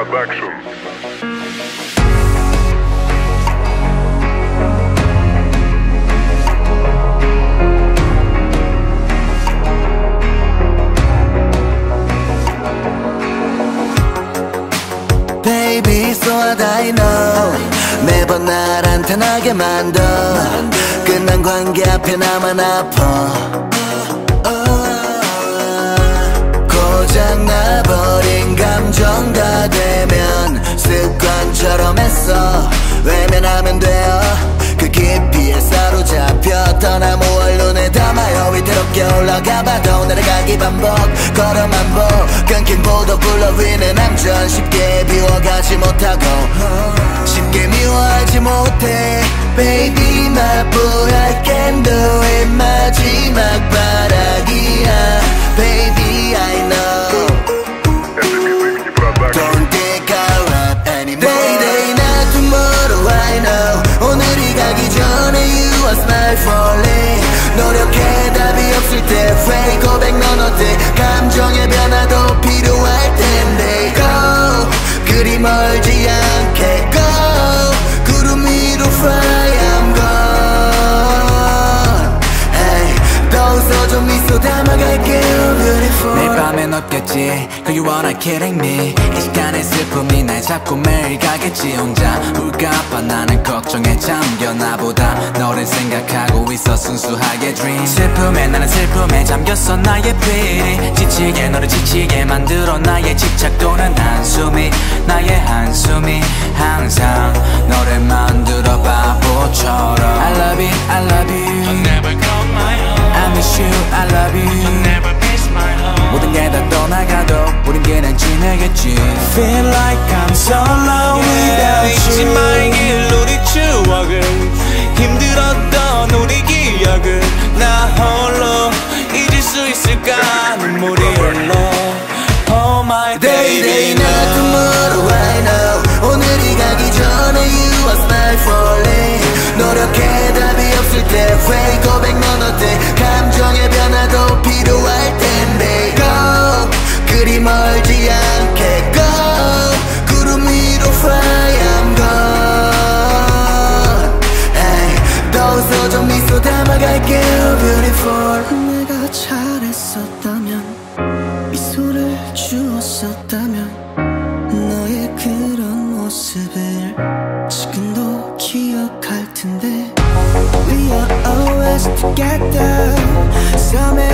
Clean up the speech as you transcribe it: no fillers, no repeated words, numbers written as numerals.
Production. Baby, so what I know 매번 날 안타나게 만들어 끝난 관계 앞에 나만 아파 고장나버린 감정 다 되면 습관처럼 했어 외면하면 돼요 그 깊이에 사로잡혀 떠나 무얼 눈에 담아요 위태롭게 올라가봐도 내려가기 반복 걸어만 보 끊긴 보도 굴러위는 암전 쉽게 비워가지 못하고 쉽게 미워하지 못해 Baby my boy I can do it 마지막 바라기야 Baby I know Don't think I rap anymore Day day not tomorrow I know 오늘이 가기 전에 you are smile falling 노력해 답이 없을 때 fake 고백 넌 어때 감정의 변화도 필요할 텐데 Go 그리 멀지 않게 Go 구름 위로 fly I'm gone Hey 더 웃어줘 미소 담아갈게요 beautiful 매일 밤엔 없겠지 Cause you are not kidding me 이 시간의 슬픔이 날 자꾸 매일 가겠지 혼자 울까봐 나는 걱정에 잠겨 나보다 너를 생각하고 있어 순수하게 dream 슬픔에 나는 슬픔에 잠겼어 나의 pretty 지치게 너를 지치게 만들어 나의 집착 또는 한숨이 나의 한숨이 항상 너를 만들어 바보처럼 I love you I love you I'll never call my home I miss you I love you I'll never miss my home 모든 게 다 떠나가도 우린 그냥 지내겠지 Feel like I'm so alone without you 잊지 말길 우리 추억을 힘들었던 우리 기억을 나 홀로 잊을 수 있을까 눈물이 흘러 Oh my Day day not tomorrow I know 오늘이 가기 전에 you are smile falling 노력해 답이 없을 때 fake 고백 넌 어때 감정의 변화도 필요할 텐데 Go 그리 멀지 않게 Go 구름 위로 fly I'm gone Hey 더 웃어줘 미소 담아갈게요 beautiful 내가 잘했었다면 미소를 주었었다면 너의 그런 모습을 지금도 기억할 텐데 We are always together So